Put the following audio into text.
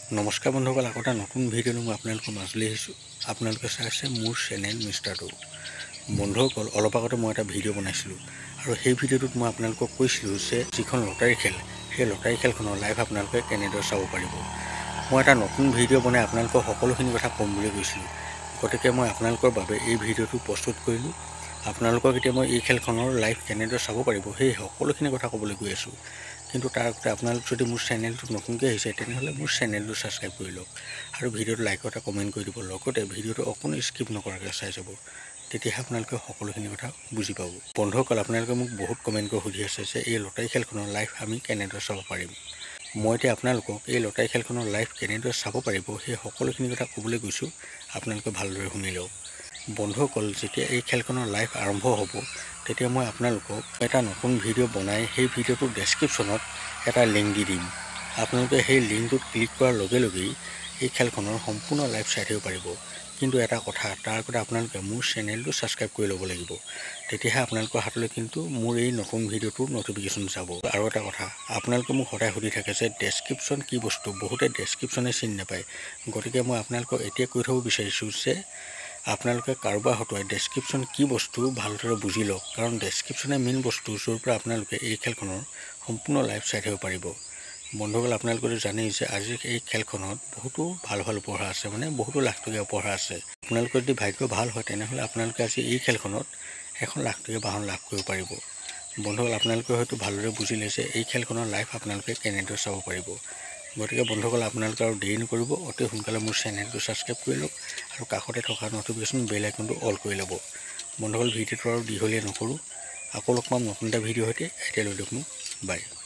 নমস্কাৰ বন্ধুসকল, আকৌ এটা নতুন ভিডিঅ' মই আপোনালোকৰ মাজলৈ আহিছোঁ। আপোনালোকে চাই আছে মোৰ চেনেল মিষ্টাৰ টু। বন্ধুসকল, অলপ আগতে মই এটা ভিডিঅ' বনাইছিলোঁ আৰু সেই ভিডিঅ'টোত মই আপোনালোকক কৈছিলোঁ যে যিখন লটাৰী খেল, সেই লটাৰী খেলখনৰ লাইভ আপোনালোকে কেনেদৰে চাব পাৰিব। মই এটা নতুন ভিডিঅ' বনাই আপোনালোকক সকলোখিনি কথা ক'ম বুলি কৈছিলোঁ। গতিকে মই আপোনালোকৰ বাবে এই ভিডিঅ'টো প্ৰস্তুত কৰিলোঁ। আপোনালোকক এতিয়া মই এই খেলখনৰ লাইভ কেনেদৰে চাব পাৰিব সেই সকলোখিনি কথা ক'বলৈ গৈ আছোঁ। কিন্তু তাৰ আগতে আপোনালোক যদি মোৰ চেনেলটো নতুনকৈ আহিছে তেনেহ'লে মোৰ চেনেলটো ছাবস্ক্ৰাইব কৰি লওক আৰু ভিডিঅ'টো লাইক এটা কমেণ্ট কৰি দিব। লগতে ভিডিঅ'টো অকণো স্কিপ নকৰাকৈ চাই যাব, তেতিয়াহে আপোনালোকে সকলোখিনি কথা বুজি পাব। বন্ধুসকল, আপোনালোকে মোক বহুত কমেণ্ট কৰি সুধি আছে যে এই লটাৰী খেলখনৰ লাইভ আমি কেনেদৰে চাব পাৰিম। মই এতিয়া আপোনালোকক এই লটাৰী খেলখনৰ লাইভ কেনেদৰে চাব পাৰিব সেই সকলোখিনি কথা ক'বলৈ গৈছোঁ। আপোনালোকে ভালদৰে শুনি লওক। বন্ধুসকল, যেতিয়া এই খেলখনৰ লাইভ আৰম্ভ হ'ব তেতিয়া মই আপোনালোকক এটা নতুন ভিডিঅ' বনাই সেই ভিডিঅ'টোৰ ডেছক্ৰিপশ্যনত এটা লিংক দি দিম। আপোনালোকে সেই লিংকটোত ক্লিক কৰাৰ লগে লগেই এই খেলখনৰ সম্পূৰ্ণ লাইভ চাই থাকিব পাৰিব। কিন্তু এটা কথা, তাৰ আগতে আপোনালোকে মোৰ চেনেলটো ছাবস্ক্ৰাইব কৰি ল'ব লাগিব, তেতিয়াহে আপোনালোকৰ হাতলৈ কিন্তু মোৰ এই নতুন ভিডিঅ'টোৰ ন'টিফিকেশ্যন যাব। আৰু এটা কথা, আপোনালোকে মোক সদায় সুধি থাকে যে ডেছক্ৰিপশ্যন কি বস্তু, বহুতে ডেছক্ৰিপশ্যনে চিনি নাপায়। গতিকে মই আপোনালোকক এতিয়া কৈ থ'ব বিচাৰিছোঁ যে আপোনালোকে কাৰোবাৰ হতুৱাই ডেছক্ৰিপশ্যন কি বস্তু ভালদৰে বুজি লওক, কাৰণ ডেছক্ৰিপশ্যনে মেইন বস্তু য'ৰ পৰা আপোনালোকে এই খেলখনৰ সম্পূৰ্ণ লাইভ চাই থাকিব পাৰিব। বন্ধুসকল, আপোনালোকে জানেই যে আজি এই খেলখনত বহুতো ভাল উপহাৰ আছে, বহুতো লাখ টকীয়া উপহাৰ আছে। আপোনালোকৰ যদি ভাগ্য ভাল হয় তেনেহ'লে আপোনালোকে আজি এই খেলখনত 1 লাখ টকীয়া বাহন লাভ কৰিব পাৰিব। বন্ধুসকল, আপোনালোকে হয়তো ভালদৰে বুজিলে যে এই খেলখনৰ লাইভ আপোনালোকে কেনেদৰে চাব পাৰিব। গতিকে বন্ধুসকল, আপোনালোকে আৰু দেৰি নকৰিব, অতি সোনকালে মোৰ চেনেলটো ছাবস্ক্ৰাইব কৰি লওক আৰু কাষতে থকা ন'টিফিকেশ্যন বেল আইকনটো অল কৰি ল'ব। বন্ধুসকল, ভিডিঅ'টো আৰু দীঘলীয়া নকৰোঁ, আকৌ লগ পাম নতুন এটা ভিডিঅ'ৰ সৈতে। এতিয়ালৈ দিয়ক মোক বাই।